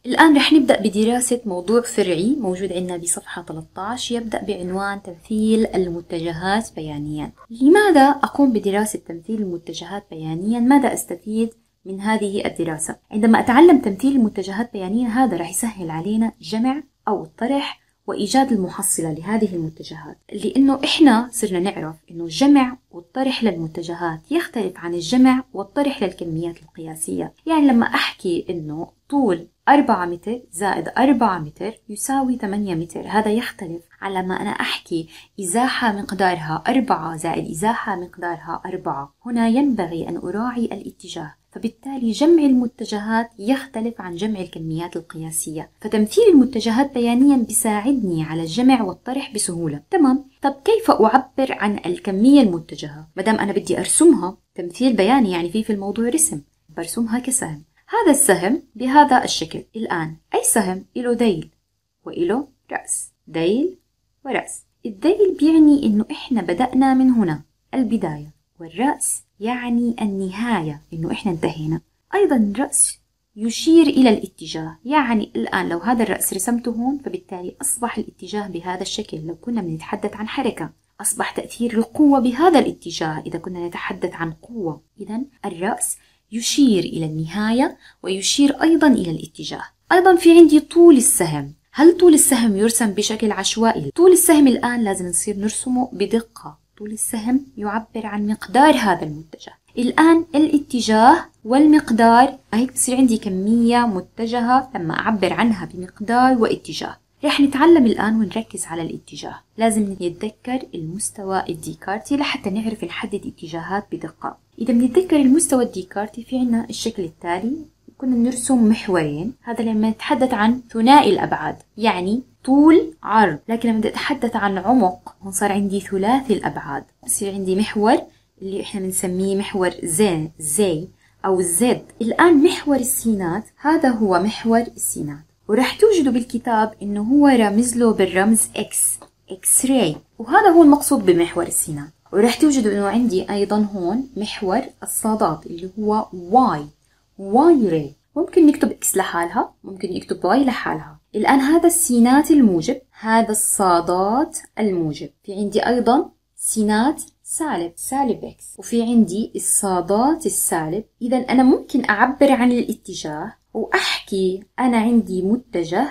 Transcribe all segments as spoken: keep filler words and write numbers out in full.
الآن رح نبدأ بدراسة موضوع فرعي موجود عندنا بصفحة ثلاثة عشر يبدأ بعنوان تمثيل المتجهات بيانيا. لماذا أقوم بدراسة تمثيل المتجهات بيانيا؟ ماذا أستفيد من هذه الدراسة؟ عندما أتعلم تمثيل المتجهات بيانيا هذا رح يسهل علينا جمع أو الطرح وإيجاد المحصلة لهذه المتجهات، لأنه إحنا صرنا نعرف إنه الجمع والطرح للمتجهات يختلف عن الجمع والطرح للكميات القياسية. يعني لما أحكي إنه طول أربعة متر زائد أربعة متر يساوي ثمانية متر، هذا يختلف على ما أنا أحكي إزاحة مقدارها أربعة زائد إزاحة مقدارها أربعة. هنا ينبغي أن أراعي الاتجاه، فبالتالي جمع المتجهات يختلف عن جمع الكميات القياسية، فتمثيل المتجهات بيانيا بيساعدني على الجمع والطرح بسهولة. تمام، طب كيف أعبر عن الكمية المتجهة؟ مدام أنا بدي أرسمها تمثيل بياني يعني في في الموضوع رسم، برسمها كسهم. هذا السهم بهذا الشكل. الآن أي سهم له ذيل وإله رأس، ذيل ورأس. الذيل بيعني إنه إحنا بدأنا من هنا البداية، والرأس يعني النهاية إنه إحنا انتهينا. أيضا الرأس يشير إلى الاتجاه، يعني الآن لو هذا الرأس رسمته هون فبالتالي أصبح الاتجاه بهذا الشكل. لو كنا بنتحدث عن حركة أصبح تأثير القوة بهذا الاتجاه إذا كنا نتحدث عن قوة. إذن الرأس يشير إلى النهاية ويشير أيضا إلى الاتجاه. أيضا في عندي طول السهم. هل طول السهم يرسم بشكل عشوائي؟ طول السهم الآن لازم نصير نرسمه بدقة. طول السهم يعبر عن مقدار هذا المتجه. الآن الاتجاه والمقدار، هيك بصير عندي كمية متجهة لما أعبر عنها بمقدار واتجاه. رح نتعلم الآن ونركز على الاتجاه. لازم نتذكر المستوى الديكارتي لحتى نعرف نحدد اتجاهات بدقة. إذا بنتذكر المستوى الديكارتي في عنا الشكل التالي، كنا نرسم محورين. هذا لما نتحدث عن ثنائي الأبعاد يعني طول عرض، لكن لما نتحدث عن عمق هون صار عندي ثلاثي الأبعاد. بصير عندي محور اللي احنا بنسميه محور زي زي أو زد. الآن محور السينات هذا هو محور السينات، ورح توجدوا بالكتاب إنه هو رمز له بالرمز إكس، إكس راي، وهذا هو المقصود بمحور السينات. ورح توجدوا إنه عندي أيضا هون محور الصادات اللي هو واي، واي راي. ممكن نكتب إكس لحالها، ممكن نكتب واي لحالها. الآن هذا السينات الموجب، هذا الصادات الموجب. في عندي أيضا سينات سالب، سالب إكس، وفي عندي الصادات السالب. إذا أنا ممكن أعبر عن الاتجاه وأحكي أنا عندي متجه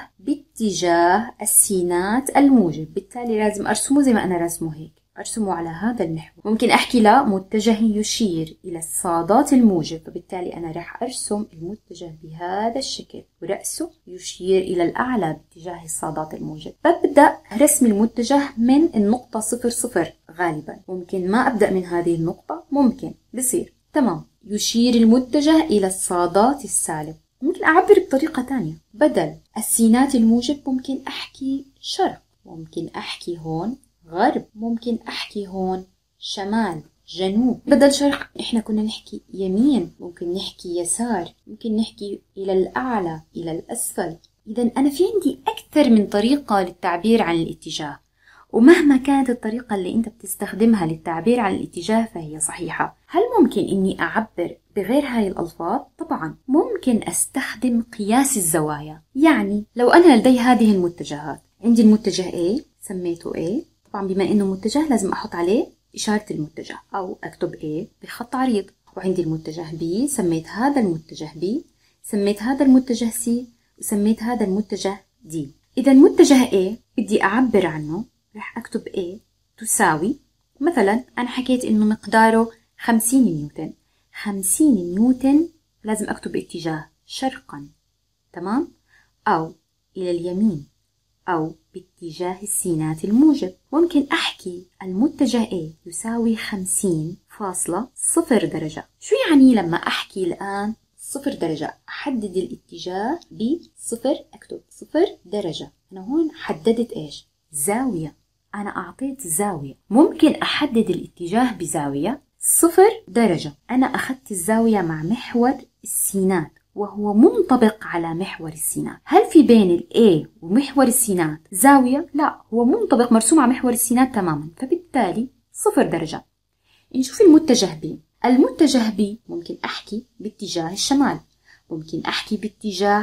باتجاه السينات الموجب، بالتالي لازم أرسمه زي ما أنا رسمه هيك، أرسمه على هذا المحور. ممكن أحكي لا، متجه يشير إلى الصادات الموجب، فبالتالي أنا راح أرسم المتجه بهذا الشكل ورأسه يشير إلى الأعلى باتجاه الصادات الموجب. ببدأ رسم المتجه من النقطة صفر صفر غالبا، ممكن ما أبدأ من هذه النقطة، ممكن بصير تمام. يشير المتجه إلى الصادات السالب. ممكن أعبر بطريقة تانية، بدل السينات الموجب ممكن أحكي شرق، ممكن أحكي هون غرب، ممكن أحكي هون شمال جنوب. بدل شرق إحنا كنا نحكي يمين، ممكن نحكي يسار، ممكن نحكي إلى الأعلى إلى الأسفل. إذا أنا في عندي أكثر من طريقة للتعبير عن الاتجاه، ومهما كانت الطريقة اللي أنت بتستخدمها للتعبير عن الاتجاه فهي صحيحة. هل ممكن إني أعبر بغير هاي الألفاظ؟ طبعا ممكن أستخدم قياس الزوايا. يعني لو أنا لدي هذه المتجهات، عندي المتجه A سميته A، طبعا بما إنه متجه لازم أحط عليه إشارة المتجه أو أكتب A بخط عريض. وعندي المتجه B، سميت هذا المتجه B، سميت هذا المتجه C، وسميت هذا المتجه D. إذا المتجه A بدي أعبر عنه، رح أكتب A تساوي، مثلا أنا حكيت إنه مقداره خمسين نيوتن. خمسين نيوتن لازم أكتب اتجاه شرقا، تمام، أو إلى اليمين، أو باتجاه السينات الموجب. ممكن أحكي المتجه A يساوي خمسين فاصلة صفر درجة. شو يعني لما أحكي الآن صفر درجة؟ أحدد الاتجاه بصفر، أكتب صفر درجة. أنا هون حددت إيش؟ زاوية، أنا أعطيت زاوية. ممكن أحدد الاتجاه بزاوية صفر درجة. أنا أخذت الزاوية مع محور السينات وهو منطبق على محور السينات. هل في بين ال A ومحور السينات زاوية؟ لا، هو منطبق مرسوم على محور السينات تماما، فبالتالي صفر درجة. نشوف المتجه B. المتجه B ممكن أحكي باتجاه الشمال، ممكن أحكي باتجاه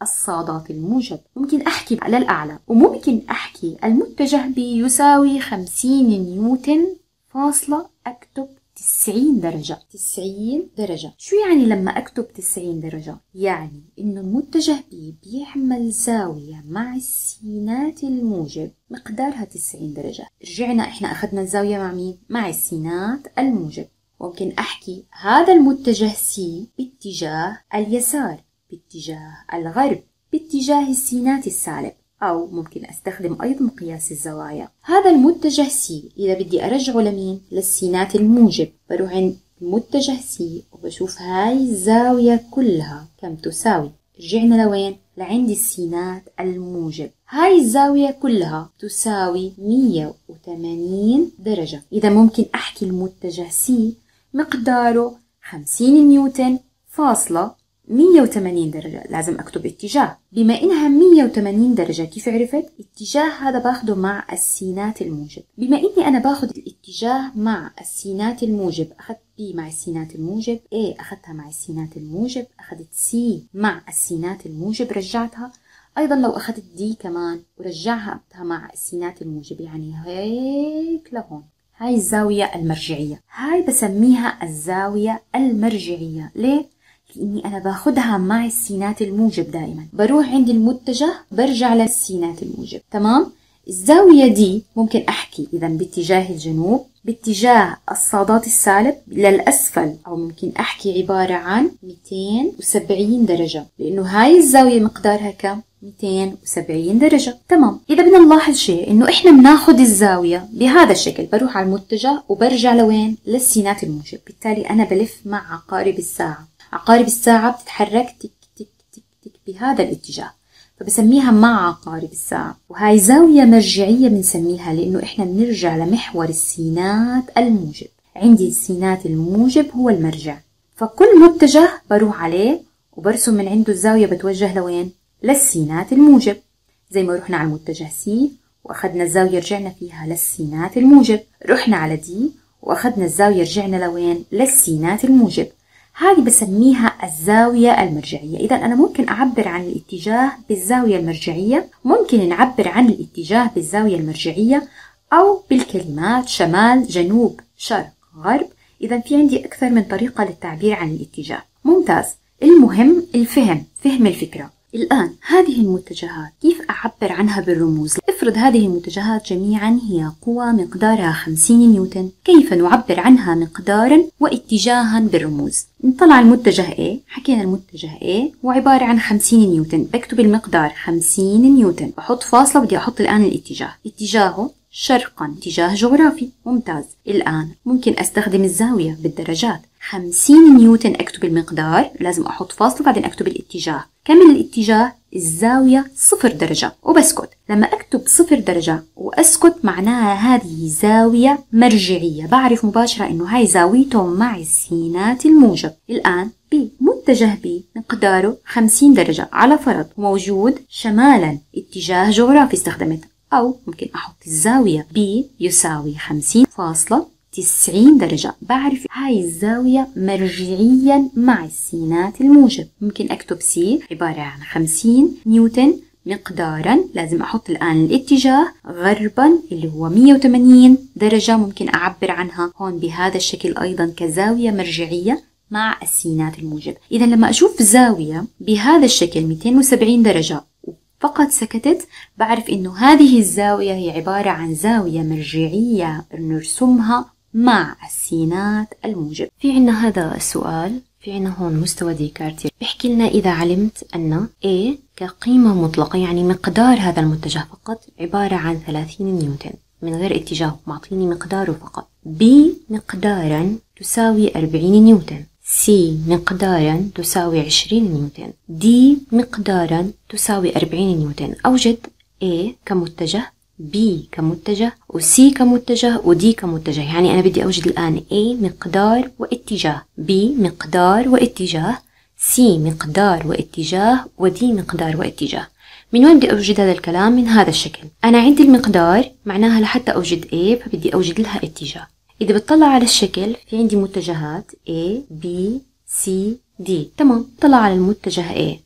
الصادات الموجب. ممكن أحكي على الأعلى، وممكن أحكي المتجه B يساوي خمسين نيوتن فاصلة أكتب تسعين درجة. تسعين درجة شو يعني لما أكتب تسعين درجة؟ يعني إنه المتجه B بيعمل زاوية مع السينات الموجب مقدارها تسعين درجة. رجعنا إحنا أخذنا الزاوية مع مين؟ مع السينات الموجب. ممكن أحكي هذا المتجه C باتجاه اليسار، باتجاه الغرب، باتجاه السينات السالب، أو ممكن أستخدم أيضا قياس الزوايا. هذا المتجه C إذا بدي أرجعه لمين؟ للسينات الموجب، بروح عند المتجه C وبشوف هاي الزاوية كلها كم تساوي. رجعنا لوين؟ لعند السينات الموجب. هاي الزاوية كلها تساوي مية وثمانين درجة. إذا ممكن أحكي المتجه C مقداره خمسين نيوتن فاصلة مية وثمانين درجة. لازم أكتب اتجاه. بما إنها مية وثمانين درجة، كيف عرفت؟ اتجاه هذا باخده مع السينات الموجب. بما إني أنا باخد الاتجاه مع السينات الموجب، أخذت B مع السينات الموجب، A أخذتها مع السينات الموجب، أخذت C مع السينات الموجب رجعتها. أيضا لو أخذت D كمان ورجعها مع السينات الموجب، يعني هيك لهون. هاي الزاوية المرجعية، هاي بسميها الزاوية المرجعية. ليه؟ لأني أنا باخدها مع السينات الموجب دائما. بروح عند المتجه برجع للسينات الموجب. تمام؟ الزاوية دي ممكن أحكي إذا باتجاه الجنوب، باتجاه الصادات السالب للأسفل، أو ممكن أحكي عبارة عن مئتين وسبعين درجة، لأنه هاي الزاوية مقدارها كم؟ مئتين وسبعين درجة. تمام. إذا بدنا نلاحظ شيء إنه إحنا بناخد الزاوية بهذا الشكل، بروح على المتجه وبرجع لوين؟ للسينات الموجب. بالتالي أنا بلف مع عقارب الساعة. عقارب الساعة بتتحرك تك تك تك تك بهذا الاتجاه، فبسميها مع عقارب الساعة. وهاي زاوية مرجعية بنسميها لأنه إحنا بنرجع لمحور السينات الموجب. عندي السينات الموجب هو المرجع، فكل متجه بروح عليه وبرسم من عنده الزاوية بتوجه لوين؟ للسينات الموجب. زي ما رحنا على المتجه C وأخذنا الزاوية رجعنا فيها للسينات الموجب، رحنا على D وأخذنا الزاوية رجعنا لوين؟ للسينات الموجب. هذه بسميها الزاوية المرجعية. إذا أنا ممكن أعبر عن الاتجاه بالزاوية المرجعية، ممكن نعبر عن الاتجاه بالزاوية المرجعية، أو بالكلمات شمال، جنوب، شرق، غرب. إذا في عندي أكثر من طريقة للتعبير عن الاتجاه. ممتاز. المهم الفهم، فهم الفكرة. الآن هذه المتجهات كيف أعبر عنها بالرموز؟ افرض هذه المتجهات جميعا هي قوى مقدارها خمسين نيوتن، كيف نعبر عنها مقدارا واتجاها بالرموز؟ نطلع المتجه A، حكينا المتجه A وعبارة عن خمسين نيوتن، بكتب المقدار خمسين نيوتن، بحط فاصلة، بدي أحط الآن الاتجاه. اتجاهه شرقا، اتجاه جغرافي. ممتاز. الآن ممكن أستخدم الزاوية بالدرجات. خمسين نيوتن أكتب المقدار، لازم أحط فاصلة بعدين أكتب الاتجاه. كم الاتجاه؟ الزاوية صفر درجة وبسكت. لما أكتب صفر درجة وأسكت معناها هذه زاوية مرجعية، بعرف مباشرة إنه هاي زاويته مع السينات الموجب. الآن B، متجه B مقداره خمسين درجة على فرض موجود شمالا، اتجاه جغرافي استخدمت، أو ممكن أحط الزاوية B يساوي خمسين فاصلة تسعين درجة، بعرف هاي الزاوية مرجعيا مع السينات الموجب. ممكن أكتب C عبارة عن خمسين نيوتن مقدارا، لازم أحط الآن الاتجاه غربا اللي هو مية وثمانين درجة، ممكن أعبر عنها هون بهذا الشكل أيضا كزاوية مرجعية مع السينات الموجب. إذا لما أشوف زاوية بهذا الشكل مئتين وسبعين درجة فقط سكتت، بعرف إنه هذه الزاوية هي عبارة عن زاوية مرجعية نرسمها مع السينات الموجب. في عنا هذا السؤال، في عنا هون مستوى ديكارتي بيحكي لنا إذا علمت أن A كقيمة مطلقة، يعني مقدار هذا المتجه فقط عبارة عن ثلاثين نيوتن من غير اتجاه، معطيني مقداره فقط. B مقدارا تساوي أربعين نيوتن، C مقدارا تساوي عشرين نيوتن، D مقدارا تساوي أربعين نيوتن. أوجد A كمتجه، B كمتجه، و C كمتجه، و D كمتجه. يعني أنا بدي أوجد الآن A مقدار واتجاه، B مقدار واتجاه، C مقدار واتجاه، و D مقدار واتجاه. من وين بدي أوجد هذا الكلام؟ من هذا الشكل. أنا عندي المقدار معناها لحتى أوجد A فبدي أوجد لها اتجاه. إذا بتطلع على الشكل في عندي متجهات A B C D. تمام. طلع على المتجه A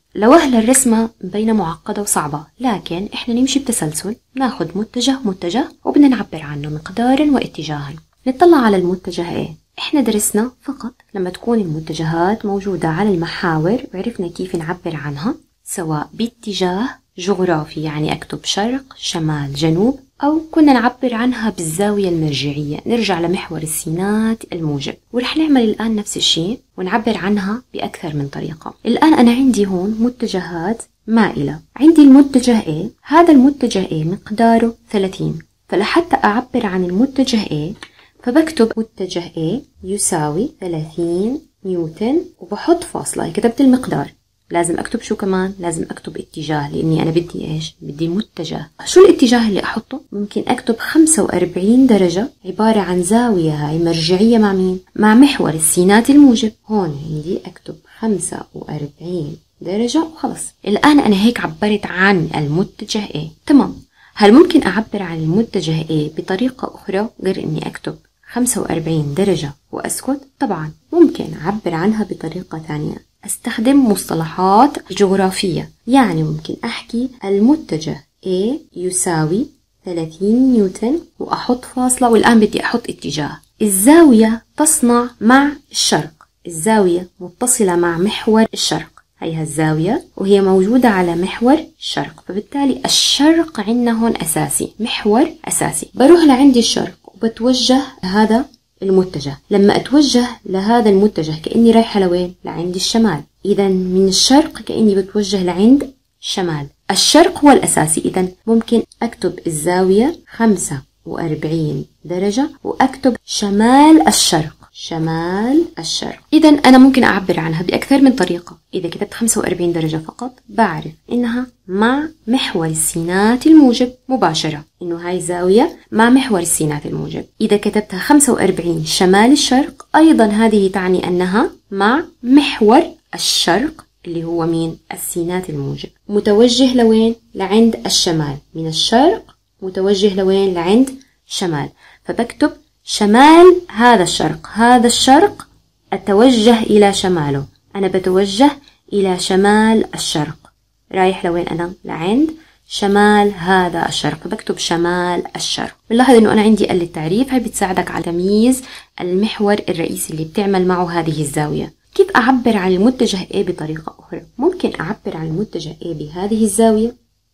لوهلة الرسمة مبينة معقدة وصعبة، لكن احنا نمشي بتسلسل، ناخد متجه متجه وبدنا نعبر عنه مقدارا واتجاها. نطلع على المتجه ايه، احنا درسنا فقط لما تكون المتجهات موجودة على المحاور وعرفنا كيف نعبر عنها، سواء باتجاه جغرافي يعني اكتب شرق شمال جنوب، أو كنا نعبر عنها بالزاوية المرجعية، نرجع لمحور السينات الموجب. ورح نعمل الآن نفس الشيء ونعبر عنها بأكثر من طريقة. الآن أنا عندي هون متجهات مائلة، عندي المتجه A، هذا المتجه A مقداره ثلاثين، فلحتى أعبر عن المتجه A فبكتب متجه A يساوي ثلاثين نيوتن وبحط فاصلة، كتبت المقدار. لازم أكتب شو كمان؟ لازم أكتب اتجاه، لأني أنا بدي إيش؟ بدي متجه. شو الاتجاه اللي أحطه؟ ممكن أكتب خمسة وأربعين درجة، عبارة عن زاوية هاي مرجعية مع مين؟ مع محور السينات الموجب. هون عندي أكتب خمسة وأربعين درجة وخلص. الآن أنا هيك عبرت عن المتجه A. تمام. هل ممكن أعبر عن المتجه A بطريقة أخرى غير إني أكتب خمسة وأربعين درجة وأسكت؟ طبعا ممكن أعبر عنها بطريقة ثانية، استخدم مصطلحات جغرافية. يعني ممكن أحكي المتجه A يساوي ثلاثين نيوتن وأحط فاصلة، والآن بدي أحط اتجاه. الزاوية تصنع مع الشرق، الزاوية متصلة مع محور الشرق، هي هالزاوية وهي موجودة على محور الشرق، فبالتالي الشرق عندنا هون أساسي، محور أساسي. بروح لعندي الشرق وبتوجه هذا المتجه. لما أتوجه لهذا المتجه كأني رايحة لوين؟ لعند الشمال. إذا من الشرق كأني بتوجه لعند الشمال. الشرق هو الأساسي، إذا ممكن أكتب الزاوية خمسة وأربعين درجة وأكتب شمال الشرق، شمال الشرق. إذا أنا ممكن أعبر عنها بأكثر من طريقة. إذا كتبت خمسة وأربعين درجة فقط بعرف إنها مع محور السينات الموجب مباشرة، إنه هاي زاوية مع محور السينات الموجب. إذا كتبتها خمسة وأربعين شمال الشرق أيضا هذه تعني أنها مع محور الشرق اللي هو مين؟ السينات الموجب، متوجه لوين؟ لعند الشمال. من الشرق متوجه لوين؟ لعند شمال، فبكتب شمال هذا الشرق. هذا الشرق أتوجه إلى شماله، أنا بتوجه إلى شمال الشرق. رايح لوين أنا؟ لعند شمال هذا الشرق، بكتب شمال الشرق. بنلاحظ إنه أنا عندي آلة تعريف، هاي بتساعدك على تمييز المحور الرئيسي اللي بتعمل معه هذه الزاوية. كيف أعبر عن المتجه A بطريقة أخرى؟ ممكن أعبر عن المتجه A بهذه الزاوية.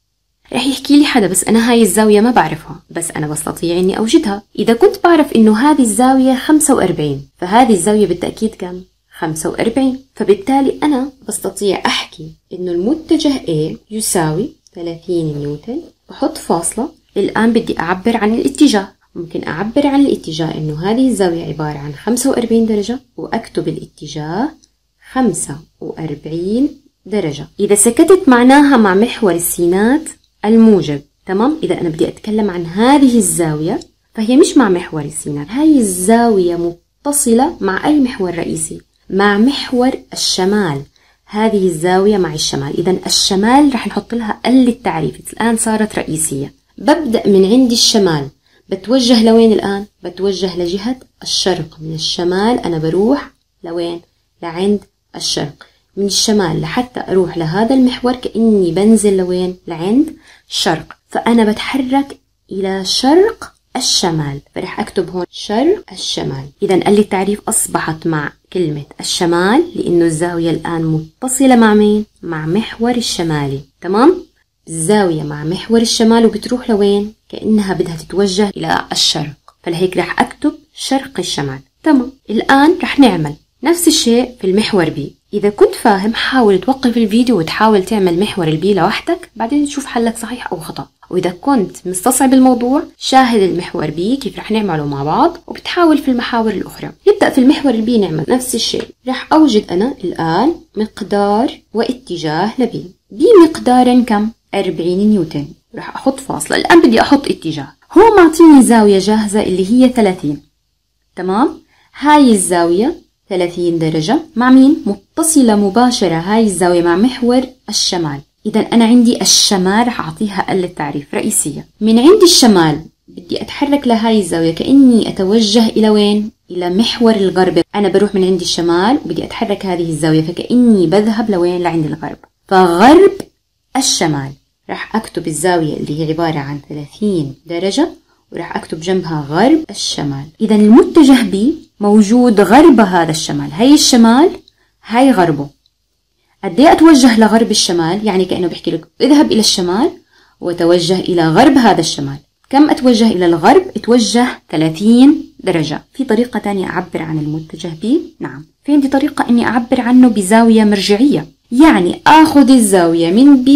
رح يحكي لي حدا بس أنا هاي الزاوية ما بعرفها، بس أنا بستطيع إني أوجدها. إذا كنت بعرف إنه هذه الزاوية خمسة وأربعين، فهذه الزاوية بالتأكيد كم؟ خمسة وأربعين، فبالتالي أنا بستطيع أحكي إنه المتجه A يساوي ثلاثين نيوتن، بحط فاصلة. الآن بدي أعبر عن الاتجاه، ممكن أعبر عن الاتجاه إنه هذه الزاوية عبارة عن خمسة وأربعين درجة وأكتب الاتجاه خمسة وأربعين درجة. إذا سكتت معناها مع محور السينات الموجب. تمام. إذا أنا بدي أتكلم عن هذه الزاوية فهي مش مع محور السينات، هاي الزاوية متصلة مع أي محور رئيسي؟ مع محور الشمال. هذه الزاوية مع الشمال، إذا الشمال رح نحط لها ال التعريف، الآن صارت رئيسية. ببدأ من عند الشمال، بتوجه لوين الآن؟ بتوجه لجهة الشرق. من الشمال أنا بروح لوين؟ لعند الشرق. من الشمال لحتى أروح لهذا المحور كأني بنزل لوين؟ لعند الشرق، فأنا بتحرك إلى شرق الشمال، فرح أكتب هون شرق الشمال. إذا آلة التعريف أصبحت مع كلمة الشمال لأنه الزاوية الآن متصلة مع مين؟ مع محور الشمالي. تمام؟ الزاوية مع محور الشمال وبتروح لوين؟ كأنها بدها تتوجه إلى الشرق، فلهيك رح أكتب شرق الشمال. تمام. الآن رح نعمل نفس الشيء في المحور بي. إذا كنت فاهم حاول توقف الفيديو وتحاول تعمل محور البي لوحدك، بعدين تشوف حلك صحيح أو خطأ. وإذا كنت مستصعب الموضوع شاهد المحور بي كيف رح نعمله مع بعض وبتحاول في المحاور الأخرى. نبدأ في المحور البي نعمل نفس الشيء. رح أوجد أنا الآن مقدار واتجاه لبي. بي مقدارا كم؟ أربعين نيوتن. رح أحط فاصلة. الآن بدي أحط اتجاه. هو معطيني زاوية جاهزة اللي هي ثلاثين. تمام؟ هاي الزاوية ثلاثين درجة مع مين؟ متصلة مباشرة هاي الزاوية مع محور الشمال. إذا أنا عندي الشمال رح أعطيها آلة تعريف رئيسية. من عند الشمال بدي أتحرك لهاي الزاوية كأني أتوجه إلى وين؟ إلى محور الغرب. أنا بروح من عند الشمال وبدي أتحرك هذه الزاوية فكأني بذهب لوين؟ لعند الغرب. فغرب الشمال راح أكتب الزاوية اللي هي عبارة عن ثلاثين درجة وراح أكتب جنبها غرب الشمال. إذا المتجه B موجود غرب هذا الشمال، هاي الشمال هاي غربه. قدي أتوجه لغرب الشمال؟ يعني كأنه بيحكي لك اذهب إلى الشمال وتوجه إلى غرب هذا الشمال. كم أتوجه إلى الغرب؟ اتوجه ثلاثين درجة. في طريقة تانية أعبر عن المتجه B؟ نعم، في عندي طريقة إني أعبر عنه بزاوية مرجعية، يعني آخذ الزاوية من B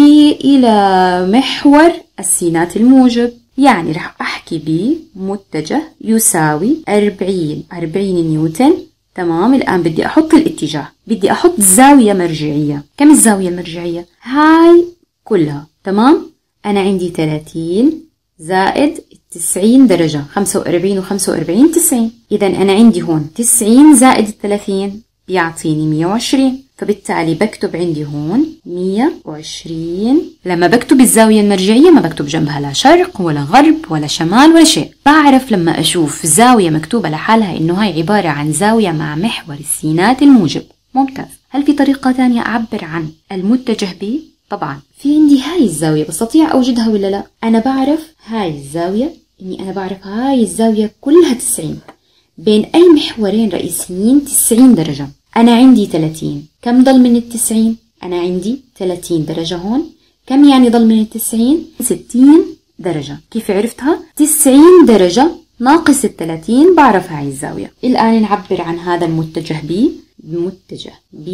إلى محور السينات الموجب. يعني رح أحكي B متجه يساوي أربعين أربعين نيوتن. تمام، الآن بدي أحط الاتجاه، بدي أحط زاوية مرجعية. كم الزاوية المرجعية؟ هاي كلها. تمام، أنا عندي ثلاثين زائد تسعين درجة، خمسة وأربعين وخمسة وأربعين تسعين. إذا أنا عندي هون تسعين زائد الثلاثين بيعطيني مية وعشرين، فبالتالي بكتب عندي هون مية وعشرين. لما بكتب الزاوية المرجعية ما بكتب جنبها لا شرق ولا غرب ولا شمال ولا شيء. بعرف لما أشوف زاوية مكتوبة لحالها إنه هاي عبارة عن زاوية مع محور السينات الموجب. ممتاز. هل في طريقة تانية أعبر عن المتجه B؟ طبعا في عندي هاي الزاوية، بستطيع أوجدها ولا لا؟ أنا بعرف هاي الزاوية، إني أنا بعرف هاي الزاوية كلها تسعين، بين أي محورين رئيسيين تسعين درجة. أنا عندي ثلاثين، كم ضل من التسعين؟ أنا عندي ثلاثين درجة هون. كم يعني ضل من التسعين؟ ستين درجة. كيف عرفتها؟ تسعين درجة ناقص الثلاثين، بعرف هاي الزاوية. الآن نعبر عن هذا المتجه B. المتجه B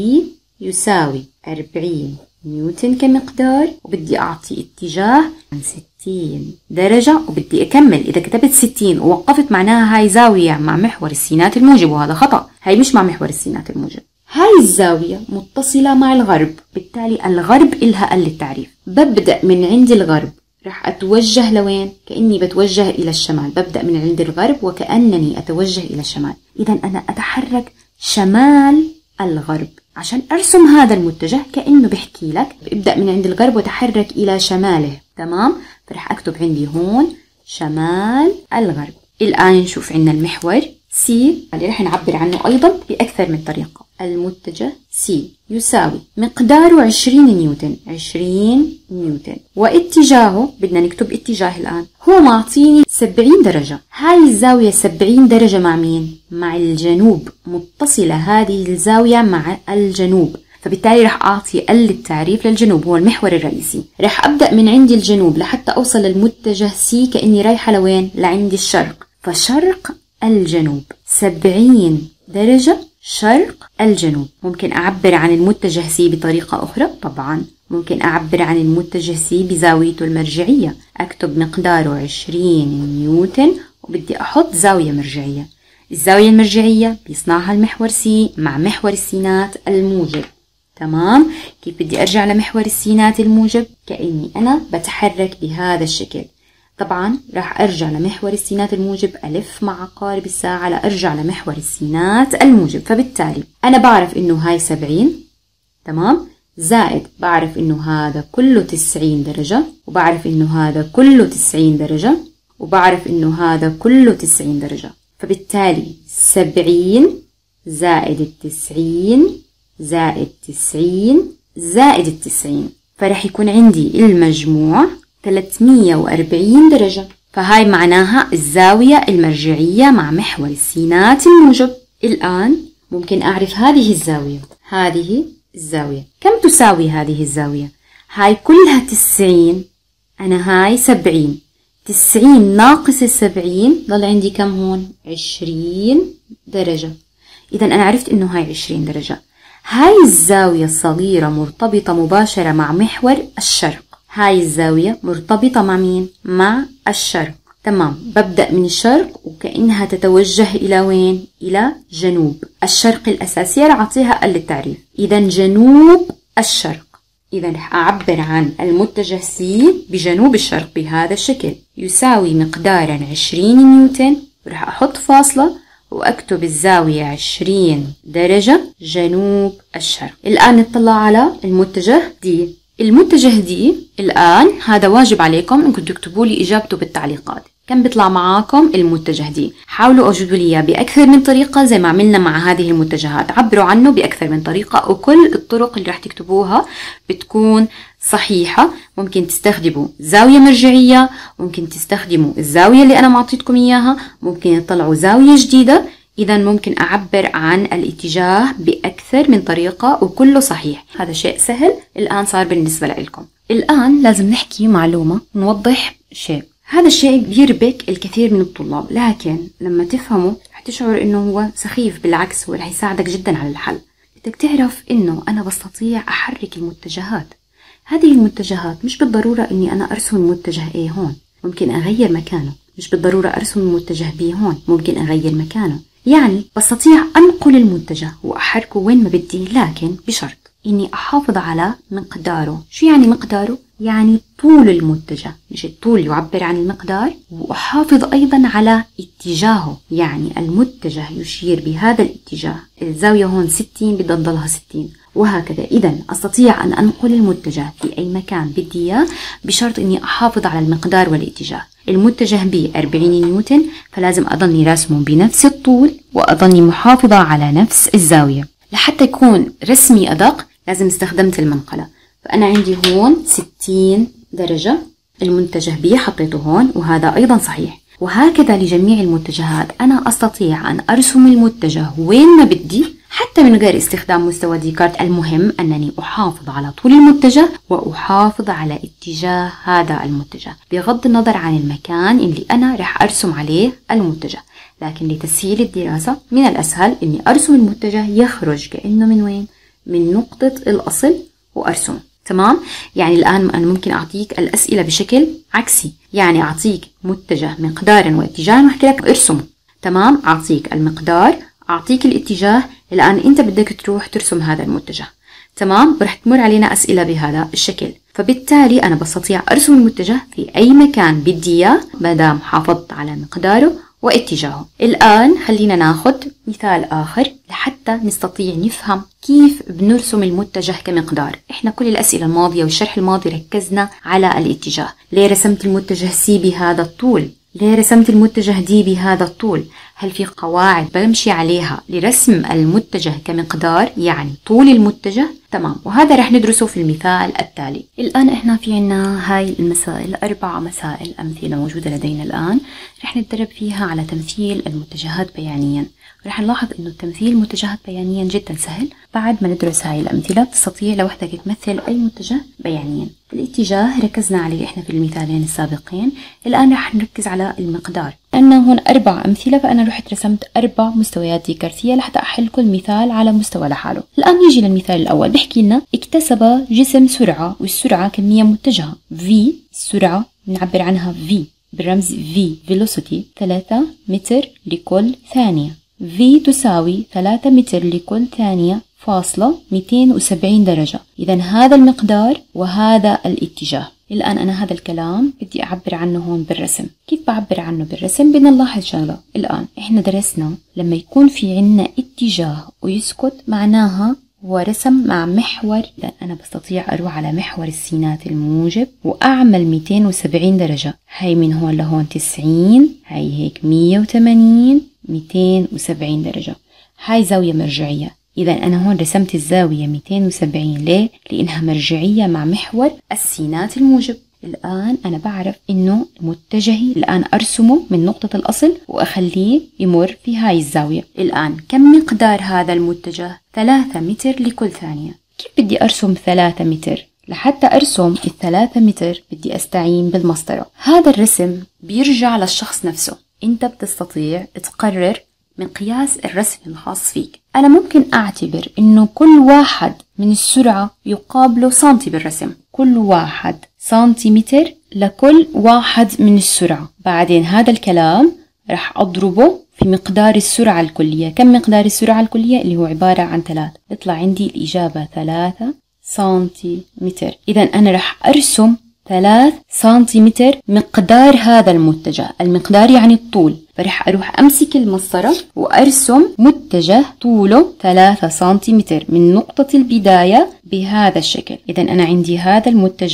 يساوي أربعين نيوتن كمقدار، وبدي أعطي اتجاه عن ستين درجة، وبدي أكمل. إذا كتبت ستين ووقفت معناها هاي زاوية مع محور السينات الموجب، وهذا خطأ، هاي مش مع محور السينات الموجب. هاي الزاوية متصلة مع الغرب، بالتالي الغرب إلها قل التعريف. ببدأ من عند الغرب، رح أتوجه لوين؟ كأني بتوجه إلى الشمال. ببدأ من عند الغرب وكأنني أتوجه إلى الشمال. إذا أنا أتحرك شمال الغرب. عشان أرسم هذا المتجه كأنه بحكي لك ابدأ من عند الغرب وتحرك إلى شماله. تمام؟ فرح أكتب عندي هون شمال الغرب. الآن نشوف عندنا المحور C اللي رح نعبر عنه أيضا بأكثر من طريقة. المتجه C يساوي مقداره عشرين نيوتن، عشرين نيوتن، واتجاهه بدنا نكتب اتجاه الآن، هو معطيني سبعين درجة. هاي الزاوية سبعين درجة مع مين؟ مع الجنوب، متصلة هذه الزاوية مع الجنوب، فبالتالي رح أعطي ال التعريف للجنوب، هو المحور الرئيسي. رح أبدأ من عند الجنوب لحتى أوصل للمتجه C كأني رايحة لوين؟ لعند الشرق، فشرق الجنوب سبعين درجة شرق الجنوب. ممكن أعبر عن المتجه C بطريقة أخرى؟ طبعا ممكن أعبر عن المتجه C بزاويته المرجعية. أكتب مقداره عشرين نيوتن وبدي أحط زاوية مرجعية. الزاوية المرجعية بيصنعها المحور C مع محور السينات الموجب. تمام؟ كيف بدي أرجع لمحور السينات الموجب؟ كأني أنا بتحرك بهذا الشكل. طبعا راح أرجع لمحور السينات الموجب، ألف مع عقارب الساعة لأرجع لمحور السينات الموجب. فبالتالي أنا بعرف إنه هاي سبعين، تمام، زائد بعرف إنه هذا كله تسعين درجة، وبعرف إنه هذا كله تسعين درجة، وبعرف إنه هذا كله تسعين درجة. فبالتالي سبعين زائد التسعين زائد تسعين زائد التسعين، فرح يكون عندي المجموع ثلاثمية وأربعين درجة. فهاي معناها الزاوية المرجعية مع محور السينات الموجب. الآن ممكن أعرف هذه الزاوية، هذه الزاوية كم تساوي هذه الزاوية؟ هاي كلها تسعين، أنا هاي سبعين، تسعين ناقص السبعين ضل عندي كم هون؟ عشرين درجة. إذا أنا عرفت إنه هاي عشرين درجة. هاي الزاوية الصغيرة مرتبطة مباشرة مع محور الشرق. هاي الزاوية مرتبطة مع مين؟ مع الشرق. تمام، ببدأ من الشرق وكأنها تتوجه إلى وين؟ إلى جنوب. الشرق الأساسية رح أعطيها ال التعريف، إذا جنوب الشرق. إذا رح أعبر عن المتجه C بجنوب الشرق بهذا الشكل، يساوي مقدارا عشرين نيوتن، ورح أحط فاصلة وأكتب الزاوية عشرين درجة جنوب الشرق. الآن نطلع على المتجه D. المتجه D الآن هذا واجب عليكم إنكم تكتبوا لي إجابته بالتعليقات. كم بيطلع معاكم المتجه دي؟ حاولوا اوجدوا لي اياه باكثر من طريقه زي ما عملنا مع هذه المتجهات، عبروا عنه باكثر من طريقه، وكل الطرق اللي رح تكتبوها بتكون صحيحه. ممكن تستخدموا زاويه مرجعيه، ممكن تستخدموا الزاويه اللي انا معطيتكم اياها، ممكن تطلعوا زاويه جديده. إذا ممكن أعبر عن الاتجاه بأكثر من طريقة وكله صحيح. هذا شيء سهل الآن صار بالنسبة لكم. الآن لازم نحكي معلومة، نوضح شيء. هذا الشيء بيربك الكثير من الطلاب، لكن لما تفهمه رح تشعر إنه هو سخيف، بالعكس هو رح يساعدك جدا على الحل. بدك تعرف إنه أنا بستطيع أحرك المتجهات. هذه المتجهات مش بالضرورة إني أنا أرسم المتجه A هون، ممكن أغير مكانه. مش بالضرورة أرسم المتجه B هون، ممكن أغير مكانه. يعني بستطيع أنقل المتجه وأحركه وين ما بدي، لكن بشرط إني أحافظ على مقداره. شو يعني مقداره؟ يعني طول المتجه، مش الطول يعبر عن المقدار. وأحافظ أيضا على اتجاهه، يعني المتجه يشير بهذا الاتجاه، الزاوية هون ستين بدها تضلها ستين، وهكذا. إذا أستطيع أن أنقل المتجه في أي مكان بدي إياه بشرط إني أحافظ على المقدار والاتجاه. المتجه ب أربعين نيوتن، فلازم أضلني راسمه بنفس الطول وأضلني محافظة على نفس الزاوية. لحتى يكون رسمي أدق لازم استخدمت المنقلة، فأنا عندي هون ستين درجة. المتجه ب حطيته هون، وهذا أيضا صحيح. وهكذا لجميع المتجهات، أنا أستطيع أن أرسم المتجه وين ما بدي حتى من غير استخدام مستوى ديكارت. المهم أنني أحافظ على طول المتجه وأحافظ على اتجاه هذا المتجه بغض النظر عن المكان اللي أنا رح أرسم عليه المتجه. لكن لتسهيل الدراسة من الأسهل أني أرسم المتجه يخرج كأنه من وين؟ من نقطة الأصل وأرسمه. تمام؟ يعني الآن أنا ممكن أعطيك الأسئلة بشكل عكسي، يعني أعطيك متجه مقدارا واتجاها وأحكي لك ارسمه. تمام؟ أعطيك المقدار، أعطيك الاتجاه، الآن أنت بدك تروح ترسم هذا المتجه. تمام؟ ورح تمر علينا أسئلة بهذا الشكل، فبالتالي أنا بستطيع أرسم المتجه في أي مكان بدي إياه ما دام حافظت على مقداره واتجاهه. الآن خلينا ناخد مثال آخر لحتى نستطيع نفهم كيف بنرسم المتجه كمقدار. احنا كل الأسئلة الماضية والشرح الماضي ركزنا على الاتجاه. ليه رسمت المتجه سي بهذا الطول؟ ليه رسمت المتجه دي بهذا الطول؟ هل في قواعد بمشي عليها لرسم المتجه كمقدار، يعني طول المتجه؟ تمام، وهذا رح ندرسه في المثال التالي. الآن احنا في عنا هاي المسائل، أربع مسائل أمثلة موجودة لدينا الآن، رح نتدرب فيها على تمثيل المتجهات بيانيا. رح نلاحظ انه تمثيل المتجهات بيانيا جدا سهل. بعد ما ندرس هاي الأمثلة بتستطيع لوحدك تمثل أي متجه بيانيا. الاتجاه ركزنا عليه احنا في المثالين السابقين، الآن رح نركز على المقدار. عندنا هون أربع أمثلة، فأنا رحت رسمت أربع مستويات ديكارتية لحتى أحل كل مثال على مستوى لحاله. الآن نيجي للمثال الأول، بحكي لنا اكتسب جسم سرعة، والسرعة كمية متجهة V. السرعة بنعبر عنها V بالرمز V velocity ثلاثة متر لكل ثانية. V تساوي ثلاثة متر لكل ثانية فاصلة مئتين وسبعين درجة. إذا هذا المقدار وهذا الاتجاه. الآن أنا هذا الكلام بدي أعبر عنه هون بالرسم. كيف بعبر عنه بالرسم؟ بدنا نلاحظ شغلة. الآن إحنا درسنا لما يكون في عنا اتجاه ويسكت معناها هو رسم مع محور. إذا أنا بستطيع أروح على محور السينات الموجب وأعمل مئتين وسبعين درجة. هاي من هون لهون تسعين، هاي هيك مية وثمانين، مئتين وسبعين درجة. هاي زاوية مرجعية. إذا أنا هون رسمت الزاوية مئتين وسبعين. ليه؟ لأنها مرجعية مع محور السينات الموجب. الآن أنا بعرف إنه متجهي الآن أرسمه من نقطة الأصل وأخليه يمر في هاي الزاوية. الآن كم مقدار هذا المتجه؟ ثلاثة متر لكل ثانية. كيف بدي أرسم ثلاثة متر؟ لحتى أرسم الثلاثة متر بدي أستعين بالمسطرة. هذا الرسم بيرجع للشخص نفسه. أنت بتستطيع تقرر مقياس الرسم الخاص فيك. أنا ممكن أعتبر إنه كل واحد من السرعة يقابله سنتي بالرسم، كل واحد سنتيمتر لكل واحد من السرعة. بعدين هذا الكلام رح أضربه في مقدار السرعة الكلية. كم مقدار السرعة الكلية؟ اللي هو عبارة عن ثلاثة. يطلع عندي الإجابة ثلاثة سنتيمتر. إذا أنا رح أرسم ثلاث سنتيمتر مقدار هذا المتجه. المقدار يعني الطول، فرح أروح أمسك المسطرة وأرسم متجه طوله ثلاثة سنتيمتر من نقطة البداية بهذا الشكل. إذا أنا عندي هذا المتجه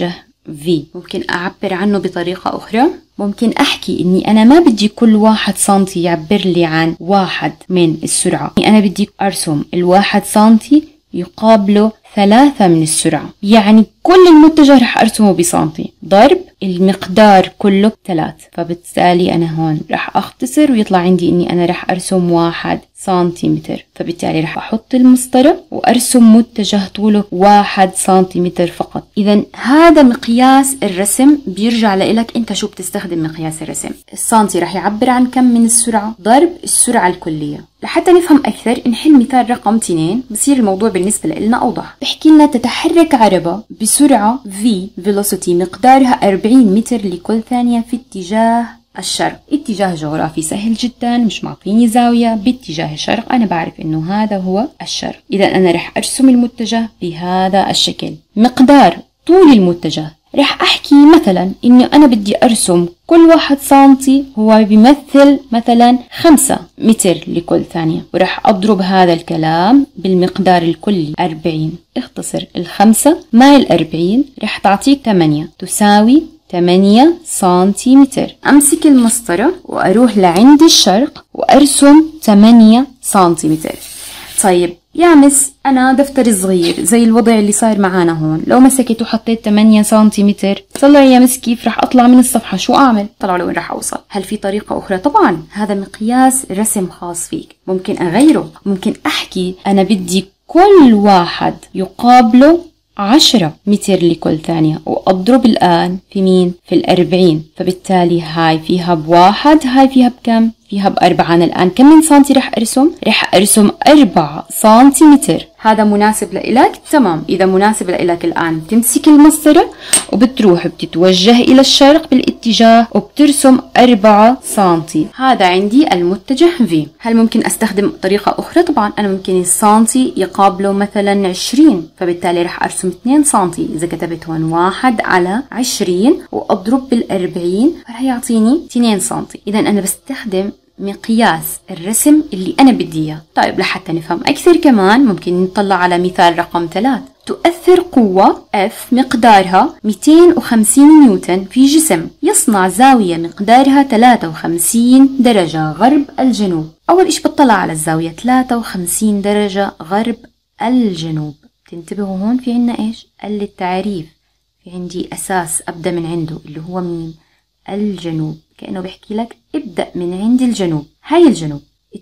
V. ممكن أعبر عنه بطريقة أخرى. ممكن أحكي إني أنا ما بدي كل واحد سنتي يعبر لي عن واحد من السرعة، أنا بدي أرسم الواحد سنتي يقابله ثلاثة من السرعة، يعني كل المتجه رح أرسمه بسنتي ضرب المقدار كله ثلاث، فبالتالي أنا هون رح أختصر ويطلع عندي إني أنا رح أرسم واحد سنتيمتر، فبالتالي رح أحط المسطرة وأرسم متجه طوله واحد سنتيمتر فقط. إذا هذا مقياس الرسم، بيرجع لإلك أنت شو بتستخدم مقياس الرسم. السنتي رح يعبر عن كم من السرعة ضرب السرعة الكلية. لحتى نفهم أكثر نحل مثال رقم اثنين، بصير الموضوع بالنسبة لنا أوضح. بحكي لنا تتحرك عربة بسرعة V velocity مقدارها أربعين متر لكل ثانية في اتجاه الشرق. اتجاه جغرافي سهل جدا، مش معطيني زاوية، باتجاه الشرق. أنا بعرف إنه هذا هو الشرق، إذا أنا رح أرسم المتجه بهذا الشكل. مقدار طول المتجه رح أحكي مثلا إنه أنا بدي أرسم كل واحد سنتي هو بيمثل مثلا خمسة متر لكل ثانية، ورح أضرب هذا الكلام بالمقدار الكلي أربعين. اختصر الخمسة مع الأربعين رح تعطيك ثمانية تساوي ثمانية سنتيمتر. أمسك المسطرة وأروح لعند الشرق وأرسم ثمانية سنتيمتر. طيب يا مس أنا دفتر صغير زي الوضع اللي صار معانا هون، لو مسكت وحطيت ثمانية سنتيمتر طلع يا مس كيف رح أطلع من الصفحة؟ شو أعمل؟ طلع لوين رح أوصل؟ هل في طريقة أخرى؟ طبعا هذا مقياس رسم خاص فيك، ممكن أغيره. ممكن أحكي أنا بدي كل واحد يقابله عشرة متر لكل ثانية، وأضرب الآن في مين؟ في الأربعين، فبالتالي هاي فيها بواحد، هاي فيها بكم؟ فيها بأربعة. أنا الآن كم من سنتي رح أرسم؟ رح أرسم أربعة سنتيمتر. هذا مناسب لإلك؟ تمام. إذا مناسب لإلك الآن تمسك المسطرة وبتروح بتتوجه إلى الشرق بالاتجاه وبترسم أربعة سنتي. هذا عندي المتجه V. هل ممكن أستخدم طريقة أخرى؟ طبعا أنا ممكن السنتي يقابله مثلا عشرين، فبالتالي رح أرسم اثنين سنتي. إذا كتبت هون واحد على عشرين وأضرب بالأربعين رح يعطيني اثنين سنتي. إذا أنا بستخدم مقياس الرسم اللي أنا بدي إياه. طيب لحتى نفهم أكثر كمان ممكن نطلع على مثال رقم ثلاث. تؤثر قوة F مقدارها مئتين وخمسين نيوتن في جسم يصنع زاوية مقدارها ثلاثة وخمسين درجة غرب الجنوب. أول إيش بطلع على الزاوية ثلاثة وخمسين درجة غرب الجنوب. تنتبهوا هون في عنا إيش؟ التعريف. في عندي أساس أبدأ من عنده اللي هو مين؟ الجنوب. كأنه بحكي لك ابدأ من عند الجنوب. هاي الجنوب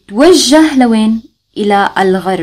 اتوجه لوين؟ إلى الغرب.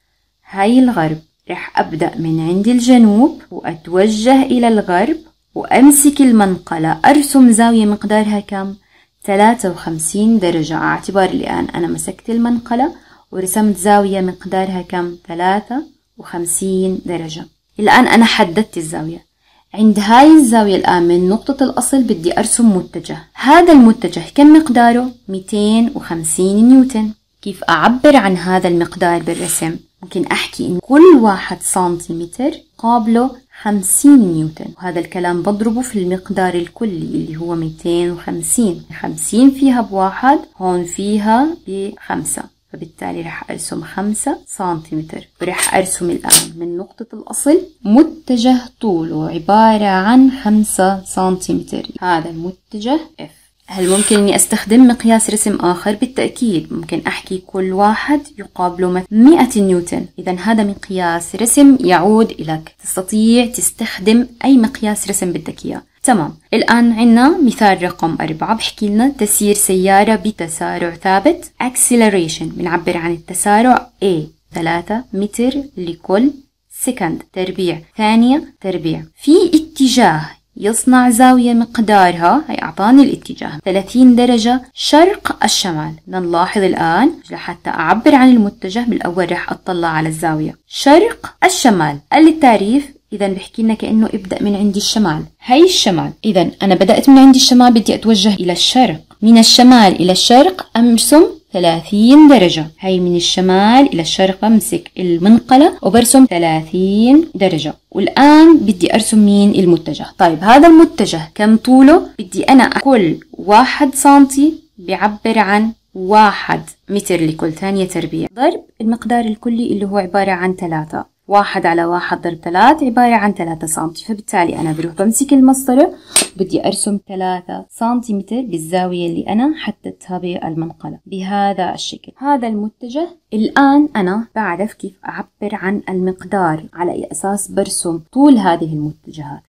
هاي الغرب رح أبدأ من عند الجنوب وأتوجه إلى الغرب وأمسك المنقلة أرسم زاوية مقدارها كم؟ ثلاثة وخمسين درجة. على اعتبار الآن أنا مسكت المنقلة ورسمت زاوية مقدارها كم؟ ثلاثة وخمسين درجة. الآن أنا حددت الزاوية. عند هاي الزاوية الآن من نقطة الأصل بدي أرسم متجه. هذا المتجه كم مقداره؟ مئتين وخمسين نيوتن. كيف أعبر عن هذا المقدار بالرسم؟ ممكن أحكي إن كل واحد سنتيمتر قابله خمسين نيوتن، وهذا الكلام بضربه في المقدار الكلي اللي هو مئتين وخمسين. خمسين فيها بواحد، هون فيها بخمسة، فبالتالي رح أرسم خمسة سنتيمتر. ورح أرسم الآن من نقطة الأصل متجه طوله عبارة عن خمسة سنتيمتر. هذا المتجه F. هل ممكن أني أستخدم مقياس رسم آخر؟ بالتأكيد. ممكن أحكي كل واحد يقابله مئة نيوتن. إذا هذا مقياس رسم يعود إليك، تستطيع تستخدم أي مقياس رسم بدك إياه. تمام. الآن عنا مثال رقم أربعة بحكي لنا تسير سيارة بتسارع ثابت acceleration، بنعبر عن التسارع A ثلاثة متر لكل سكند تربيع ثانية تربيع في اتجاه يصنع زاوية مقدارها، هي أعطاني الاتجاه ثلاثين درجة شرق الشمال. نلاحظ الآن لحتى أعبر عن المتجه بالأول رح أطلع على الزاوية شرق الشمال. قال لي التعريف، إذا بحكي لنا كأنه ابدأ من عند الشمال. هي الشمال، إذا أنا بدأت من عند الشمال بدي أتوجه إلى الشرق. من الشمال إلى الشرق أرسم ثلاثين درجة. هي من الشمال إلى الشرق بمسك المنقلة وبرسم ثلاثين درجة. والآن بدي أرسم مين؟ المتجه. طيب هذا المتجه كم طوله؟ بدي أنا كل واحد سنتي بيعبر عن واحد متر لكل ثانية تربيع ضرب المقدار الكلي اللي هو عبارة عن ثلاثة. واحد على واحد ضرب ثلاث عبارة عن ثلاثة سنتي، فبالتالي أنا بروح بمسك المسطرة بدي أرسم ثلاثة سنتيمتر بالزاوية اللي أنا حددتها بالمنقلة بهذا الشكل. هذا المتجه. الآن أنا بعرف كيف أعبر عن المقدار، على أي أساس برسم طول هذه المتجهات.